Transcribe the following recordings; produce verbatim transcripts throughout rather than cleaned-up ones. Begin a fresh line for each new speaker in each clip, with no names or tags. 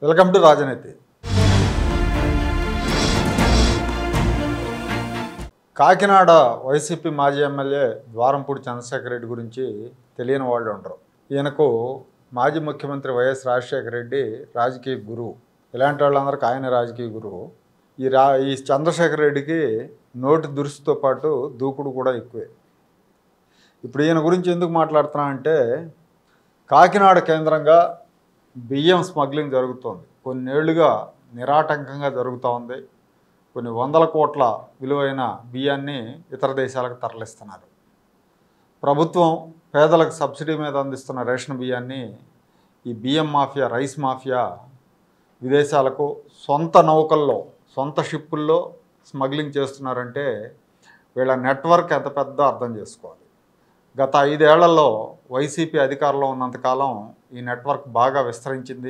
Welcome to Rajaneeti. Kakinada YCP మాజీ MLA Dwarampudi Chandrasekhar Reddy గురించి తెలియని వాళ్ళు ఉండరు. ఈయనకు మాజీ ముఖ్యమంత్రి వైఎస్ రాజశేఖర రెడ్డి రాజకీయ గురువు. ఇలాంటి వాళ్ళందరికీ ఆయన రాజకీయ గురువు. ఈ రా ఈ చంద్రశేఖర్ రెడ్డికి నోటి దురుసుతో పాటు దూకుడు కూడా ఎక్కువే. ఇప్పుడు ఈయన గురించి ఎందుకు మాట్లాడుతున్నా అంటే, కాకినాడ కేంద్రంగా బియ్యం స్మగ్లింగ్ జరుగుతోంది. కొన్నేళ్లుగా నిరాటంకంగా జరుగుతూ ఉంది. కొన్ని వందల కోట్ల విలువైన బియ్యాన్ని ఇతర దేశాలకు తరలిస్తున్నారు. ప్రభుత్వం పేదలకు సబ్సిడీ మీద అందిస్తున్న రేషన్ బియ్యాన్ని ఈ బియ్యం మాఫియా, రైస్ మాఫియా విదేశాలకు సొంత నౌకల్లో, సొంత షిప్పుల్లో స్మగ్లింగ్ చేస్తున్నారంటే వీళ్ళ నెట్వర్క్ ఎంత పెద్ద అర్థం చేసుకోవాలి. గత ఐదేళ్లలో వైసీపీ అధికారంలో ఉన్నంతకాలం ఈ నెట్వర్క్ బాగా విస్తరించింది.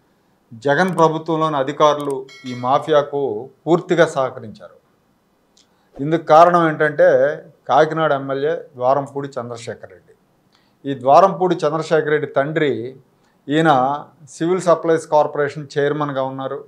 జగన్ ప్రభుత్వంలోని అధికారులు ఈ మాఫియాకు పూర్తిగా సహకరించారు. ఇందుకు కారణం ఏంటంటే కాకినాడ ఎమ్మెల్యే ద్వారంపూడి చంద్రశేఖర్ రెడ్డి. ఈ ద్వారంపూడి చంద్రశేఖర్ రెడ్డి తండ్రి ఈయన సివిల్ సప్లైస్ కార్పొరేషన్ చైర్మన్గా ఉన్నారు.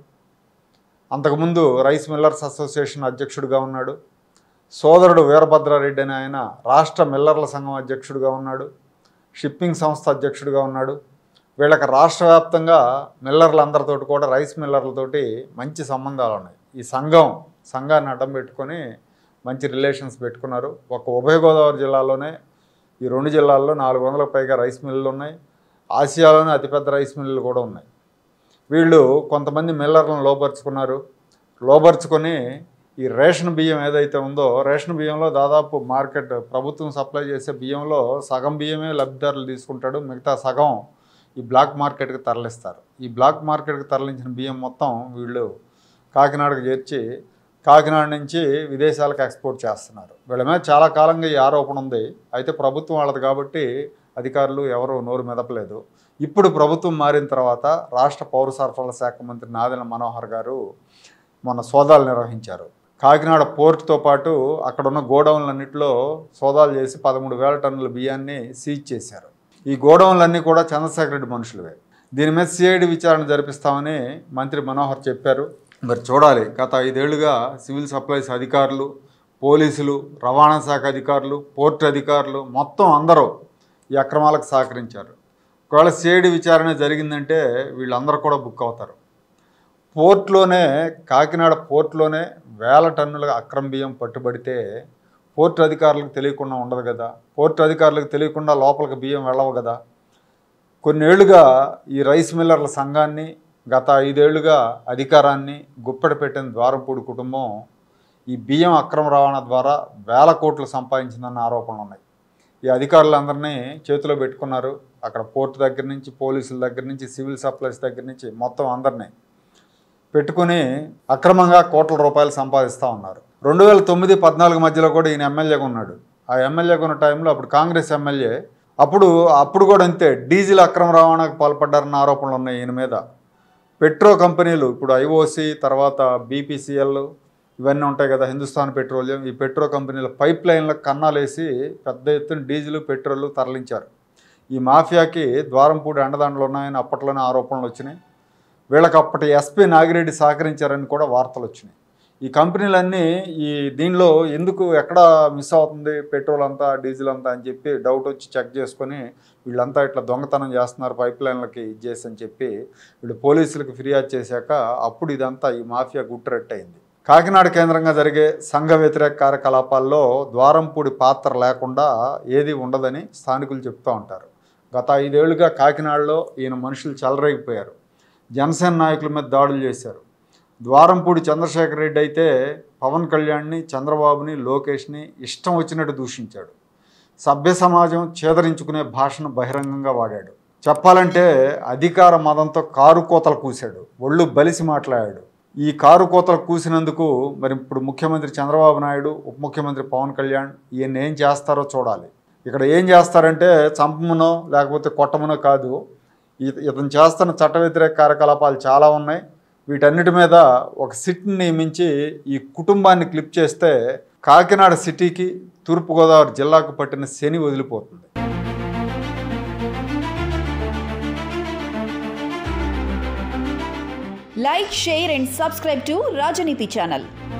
అంతకుముందు రైస్ మిల్లర్స్ అసోసియేషన్ అధ్యక్షుడిగా ఉన్నాడు. సోదరుడు వీరభద్రారెడ్డి అని ఆయన రాష్ట్ర మిల్లర్ల సంఘం అధ్యక్షుడిగా ఉన్నాడు. షిప్పింగ్ సంస్థ అధ్యక్షుడిగా ఉన్నాడు. వీళ్ళకి రాష్ట్ర వ్యాప్తంగా మిల్లర్లందరితో కూడా, రైస్ మిల్లర్లతోటి మంచి సంబంధాలు ఉన్నాయి. ఈ సంఘం సంఘాన్ని అడ్డం పెట్టుకొని మంచి రిలేషన్స్ పెట్టుకున్నారు. ఒక ఉభయ గోదావరి జిల్లాలోనే ఈ రెండు జిల్లాల్లో నాలుగు వందలకు పైగా రైస్ మిల్లులు ఉన్నాయి. ఆసియాలోనే అతిపెద్ద రైస్ మిల్లులు కూడా ఉన్నాయి. వీళ్ళు కొంతమంది మిల్లర్లను లోపరుచుకున్నారు. లోపరుచుకొని ఈ రేషన్ బియ్యం ఏదైతే ఉందో, రేషన్ బియ్యంలో దాదాపు మార్కెట్ ప్రభుత్వం సప్లై చేసే బియ్యంలో సగం బియ్యమే లబ్ధిదారులు తీసుకుంటాడు. మిగతా సగం ఈ బ్లాక్ మార్కెట్కి తరలిస్తారు. ఈ బ్లాక్ మార్కెట్కి తరలించిన బియ్యం మొత్తం వీళ్ళు కాకినాడకు చేర్చి కాకినాడ నుంచి విదేశాలకు ఎక్స్పోర్ట్ చేస్తున్నారు. వీళ్ళ మీద చాలా కాలంగా ఈ ఆరోపణ ఉంది. అయితే ప్రభుత్వం వాళ్ళది కాబట్టి అధికారులు ఎవరు నోరు మెదపలేదు. ఇప్పుడు ప్రభుత్వం మారిన తర్వాత రాష్ట్ర పౌర సరఫరాల శాఖ మంత్రి నాదెళ్ల మనోహర్ గారు మొన్న సోదాలు నిర్వహించారు. కాకినాడ పోర్టుతో పాటు అక్కడున్న గోడౌన్లన్నింటిలో సోదాలు చేసి పదమూడు వేల టన్నుల బియ్యాన్ని సీజ్ చేశారు. ఈ గోడౌన్లన్నీ కూడా చంద్రశేఖర్ రెడ్డి మనుషులవే. దీని మీద సిఐడి విచారణ జరిపిస్తామని మంత్రి మనోహర్ చెప్పారు. మరి చూడాలి. గత ఐదేళ్లుగా సివిల్ సప్లైస్ అధికారులు, పోలీసులు, రవాణా శాఖ అధికారులు, పోర్టు అధికారులు మొత్తం అందరూ ఈ అక్రమాలకు సహకరించారు. ఒకవేళ సిఐడి విచారణ జరిగిందంటే వీళ్ళందరూ కూడా బుక్ అవుతారు. పోర్టులోనే, కాకినాడ పోర్టులోనే వేల టన్నుల అక్రమ బియ్యం పట్టుబడితే పోర్టు అధికారులకు తెలియకుండా ఉండదు కదా. పోర్టు అధికారులకు తెలియకుండా లోపలికి బియ్యం వెళ్ళవు కదా. కొన్నేళ్లుగా ఈ రైస్ మిల్లర్ల సంఘాన్ని, గత ఐదేళ్లుగా అధికారాన్ని గుప్పెట పెట్టిన ద్వారంపూడి కుటుంబం ఈ బియ్యం అక్రమ రవాణా ద్వారా వేల కోట్లు సంపాదించిందన్న ఆరోపణలు ఉన్నాయి. ఈ అధికారులందరినీ చేతిలో పెట్టుకున్నారు. అక్కడ పోర్టు దగ్గర నుంచి, పోలీసుల దగ్గర నుంచి, సివిల్ సప్లైస్ దగ్గర నుంచి మొత్తం అందరినీ పెట్టుకుని అక్రమంగా కోట్ల రూపాయలు సంపాదిస్తూ ఉన్నారు. రెండు వేల తొమ్మిది పద్నాలుగు మధ్యలో కూడా ఈయన ఎమ్మెల్యేగా ఉన్నాడు. ఆ ఎమ్మెల్యేగా ఉన్న టైంలో అప్పుడు కాంగ్రెస్ ఎమ్మెల్యే, అప్పుడు అప్పుడు కూడా అంతే డీజిల్ అక్రమ రవాణాకు పాల్పడ్డారన్న ఆరోపణలు ఉన్నాయి ఈయన మీద. పెట్రో కంపెనీలు, ఇప్పుడు ఐఓసి, తర్వాత బీపీసీఎల్ ఇవన్నీ ఉంటాయి కదా, హిందుస్థాన్ పెట్రోలియం, ఈ పెట్రో కంపెనీల పైప్ లైన్లకు కన్నాలేసి పెద్ద ఎత్తున డీజిల్, పెట్రోల్ తరలించారు. ఈ మాఫియాకి ద్వారంపూడి అండదండలు ఉన్నాయని అప్పట్లోనే ఆరోపణలు వచ్చినాయి. వీళ్ళకి అప్పటి ఎస్పీ నాగిరెడ్డి సహకరించారని కూడా వార్తలు వచ్చినాయి. ఈ కంపెనీలన్నీ ఈ దీనిలో ఎందుకు ఎక్కడ మిస్ అవుతుంది పెట్రోల్ అంతా, డీజిల్ అంతా అని చెప్పి డౌట్ వచ్చి చెక్ చేసుకొని వీళ్ళంతా ఇట్లా దొంగతనం చేస్తున్నారు పైప్ లైన్లకి ఇచ్చేసి అని చెప్పి వీళ్ళు పోలీసులకు ఫిర్యాదు చేశాక అప్పుడు ఇదంతా ఈ మాఫియా గుట్టురెట్టయింది. కాకినాడ కేంద్రంగా జరిగే సంఘ వ్యతిరేక కార్యకలాపాల్లో ద్వారంపూడి పాత్ర లేకుండా ఏది ఉండదని స్థానికులు చెప్తూ ఉంటారు. గత ఐదేళ్లుగా కాకినాడలో ఈయన మనుషులు చెలరేగిపోయారు. జనసేన నాయకుల మీద దాడులు చేశారు. ద్వారంపూడి చంద్రశేఖర్ రెడ్డి అయితే పవన్ కళ్యాణ్ని, చంద్రబాబుని, లోకేష్ని ఇష్టం వచ్చినట్టు దూషించాడు. సభ్య సమాజం చేదరించుకునే భాషను బహిరంగంగా వాడాడు. చెప్పాలంటే అధికార మదంతో కారు కోతలు కూశాడు. ఒళ్ళు బలిసి మాట్లాడాడు. ఈ కారు కోతలు కూసినందుకు మరి ఇప్పుడు ముఖ్యమంత్రి చంద్రబాబు నాయుడు, ఉప ముఖ్యమంత్రి పవన్ కళ్యాణ్ ఈయన ఏం చేస్తారో చూడాలి. ఇక్కడ ఏం చేస్తారంటే చంపమునో లేకపోతే కొట్టమునో కాదు, ఇతను చేస్తున్న చట్ట వ్యతిరేక కార్యకలాపాలు చాలా ఉన్నాయి. వీటన్నిటి మీద ఒక సిట్ని నియమించి ఈ కుటుంబాన్ని క్లిప్ చేస్తే కాకినాడ సిటీకి, తూర్పుగోదావరి జిల్లాకు పట్టిన శని వదిలిపోతుంది.
Like, share and subscribe to Rajaniti channel.